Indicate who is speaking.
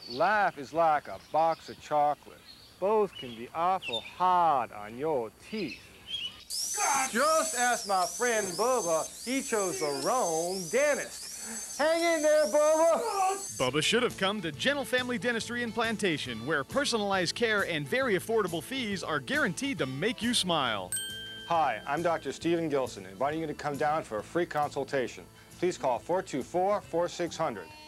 Speaker 1: Life is like a box of chocolate. Both can be awful hard on your teeth. Just ask my friend Bubba. He chose the wrong dentist. Hang in there, Bubba.
Speaker 2: Bubba should have come to Gentle Family Dentistry in Plantation, where personalized care and very affordable fees are guaranteed to make you smile.
Speaker 1: Hi, I'm Dr. Stephen Gilson, inviting you to come down for a free consultation. Please call 424-4600.